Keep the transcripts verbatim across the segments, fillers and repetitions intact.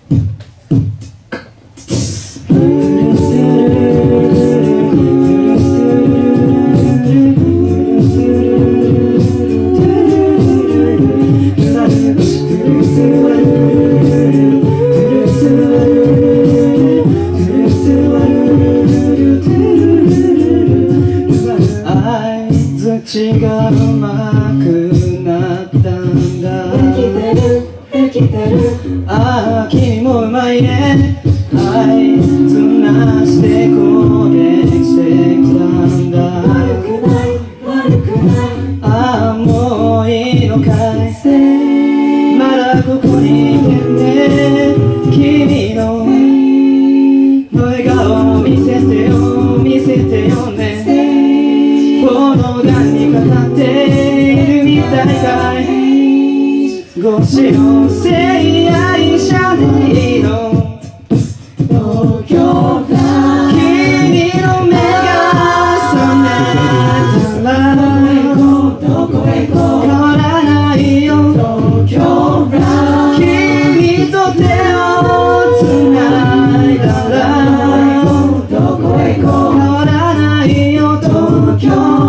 口がうまくなったんだ。 できてるできてる。 ああ君もうまいね。はいつなして攻撃してきたんだ。 悪くない悪くない。 ああもういいのかい。まだここにいてね。君の笑顔を見せてよ見せてよね。このがんにかかっているみたいかい。ごしのせい愛者でいいの。 東京フライ君の目が覚めたらどこへ行こう変わらないよ。 東京フライ君と手をつないだらどこへ行こう変わらないよ。東京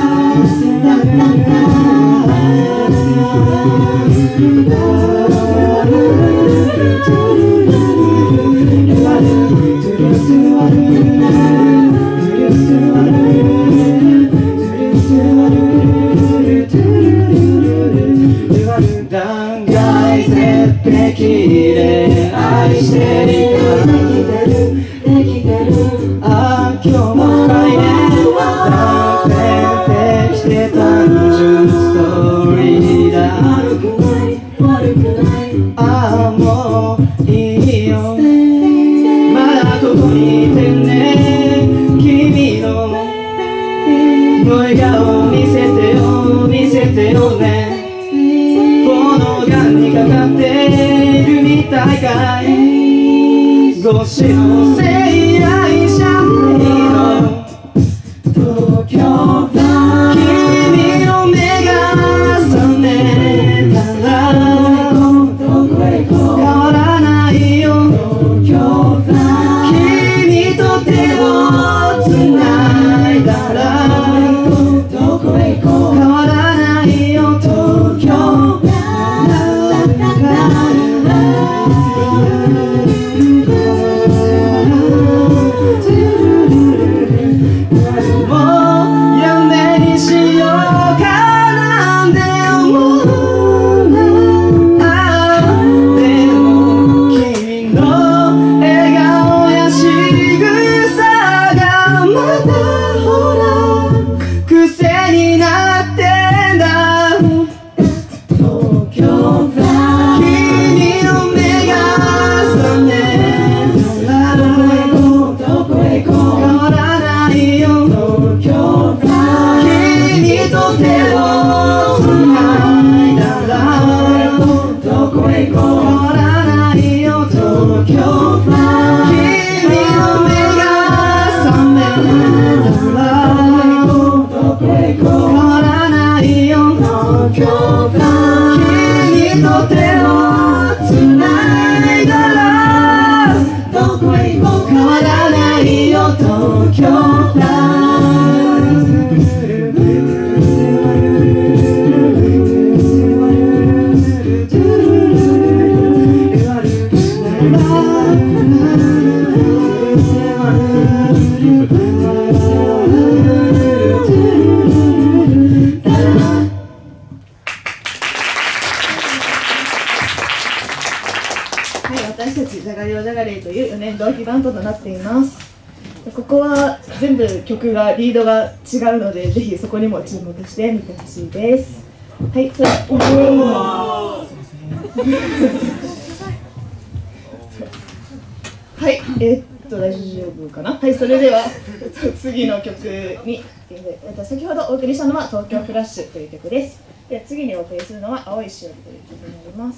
断崖絶壁で愛していた。 できてるできてる。 ああ今日も深いね。断片して単純ストーリーだ。 悪くない悪くない。 ああもういいよ。まだここにいてね。君の笑顔を見せてよ見せてよね。このがんにかかっているみたいかい。ごしのせい愛者でいいの。 東京フライ君の目が覚めたらどこへ行こう変わらないよ。 東京フライ君と手をつないだらどこへ行こう変わらないよ。東京もうやめにしようかなんて思うな。ああでも君の笑顔や仕草がまたほら癖になってんだ。 東京フライ君の目が覚めたらどこへ行こう変わらないよ。 東京フライ君と手をつないだらどこへ行こう変わらないよ。東京フライ君の目が覚めたらどこへ行こう変わらないよ。 東京フライ君と手をつないだらどこへ行こう変わらないよ。東京フラはい、私たちじゃがりおじゃがりというよねん同期バンドとなっています。ここは全部曲がリードが違うので、ぜひそこにも注目して見てほしいです。はい、それおはい、えー、っと大丈夫かな。はい、それでは次の曲に、えー、っと先ほどお送りしたのは東京フラッシュという曲です。では次にお送りするのは青いしおりという曲になります。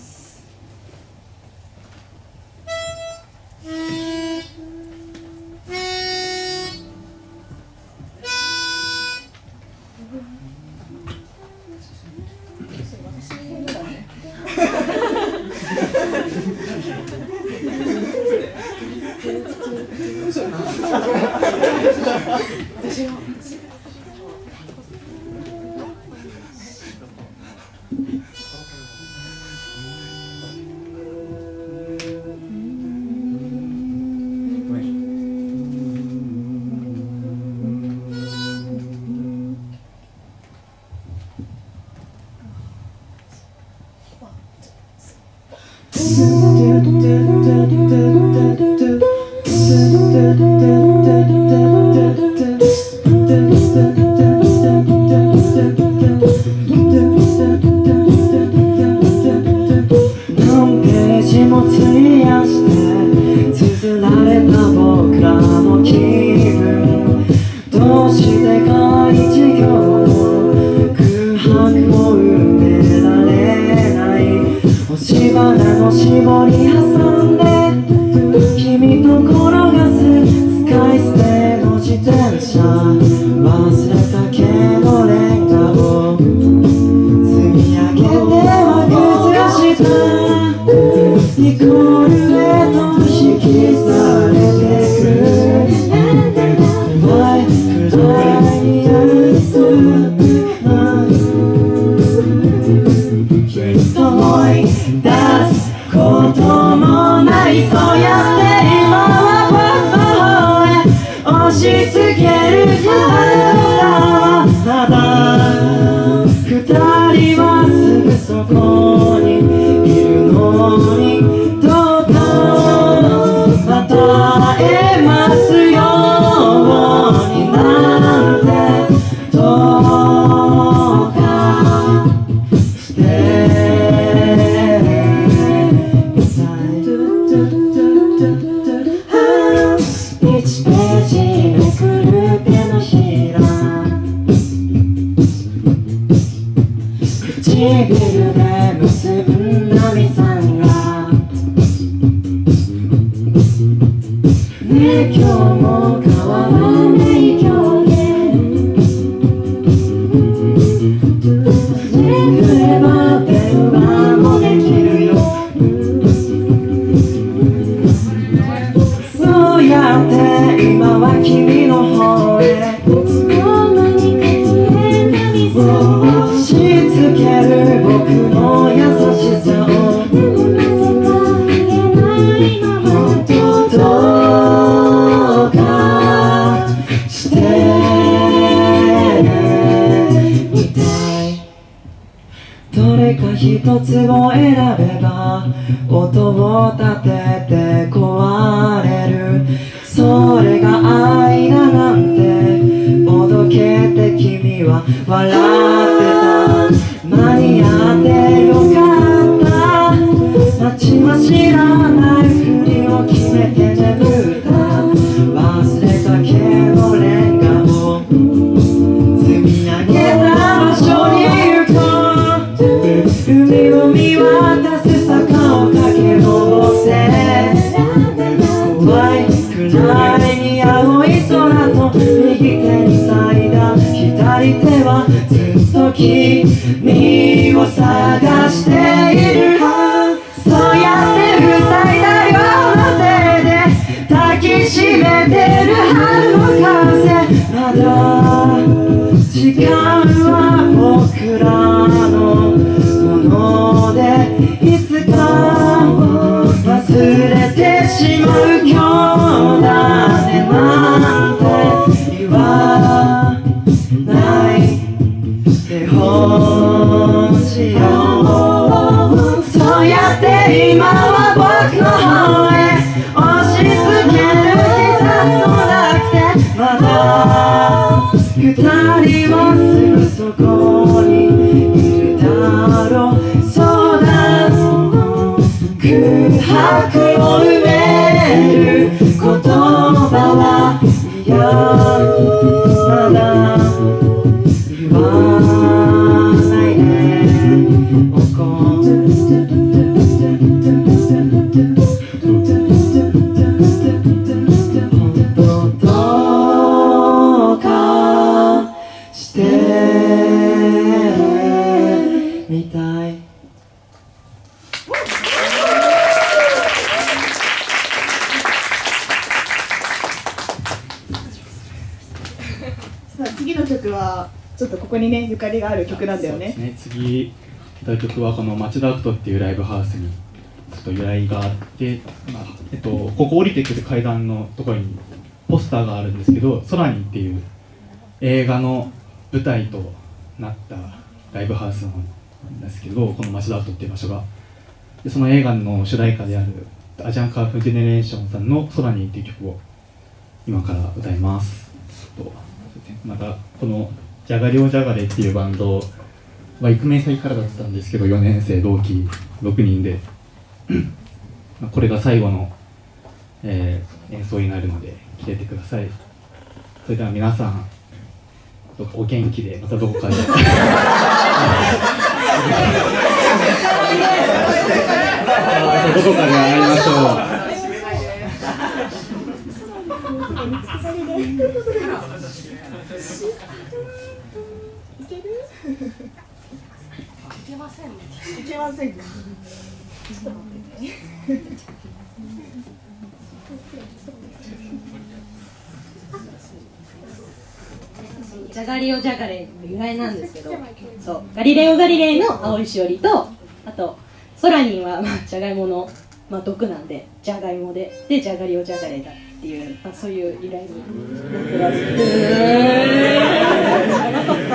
はちょっとここにねゆかりがある曲なんだよね。 そうですね。次歌う曲はこの町田アクトっていうライブハウスにちょっと由来があって、まあえっと、ここ降りてくる階段のところにポスターがあるんですけど、空にっていう映画の舞台となったライブハウスなんですけど、この町田アクトっていう場所がで、その映画の主題歌であるアジアンカーフジェネレーションさんの空にっていう曲を今から歌います。とまたこのジャガリオジャガレっていうバンドは育名先からだったんですけど、よねん生同期ろくにんでこれが最後の、えー、演奏になるので聴いてください。それでは皆さんどうかお元気でまたどこかでどこかで会いましょう。 いけませんね。いけませんか。ちょっと待ってね。 ジャガリオジャガレの由来なんですけど、そうガリレオ・ガリレイの青いしおりと、あとソラニンは、まあ、ジャガイモの、まあ、毒なんでジャガイモででジャガリオジャガレイだっていう、まあ、そういう由来になってます。えー、知らなかった。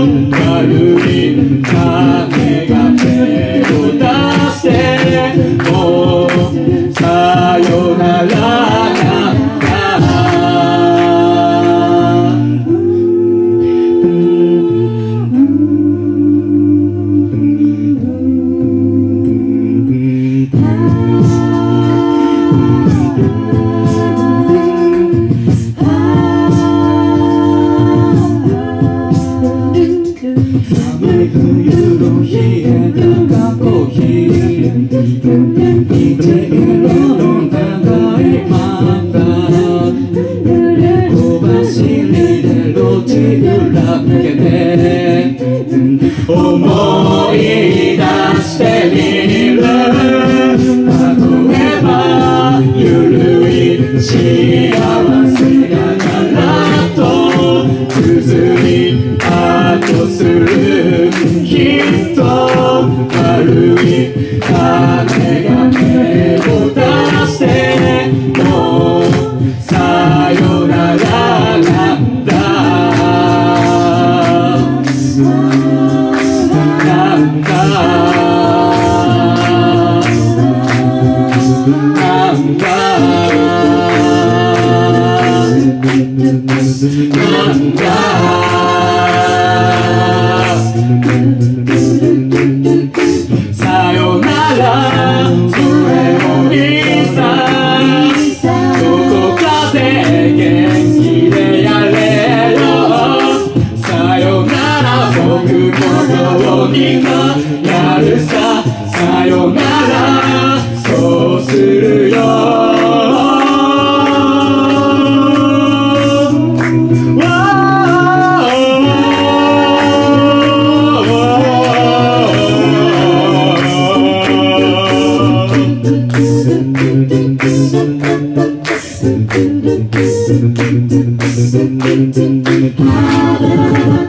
「 なんだなんださよならそれもいいさどこかで元気でやれよさよなら僕もどうにかやるささよならそうするよ 「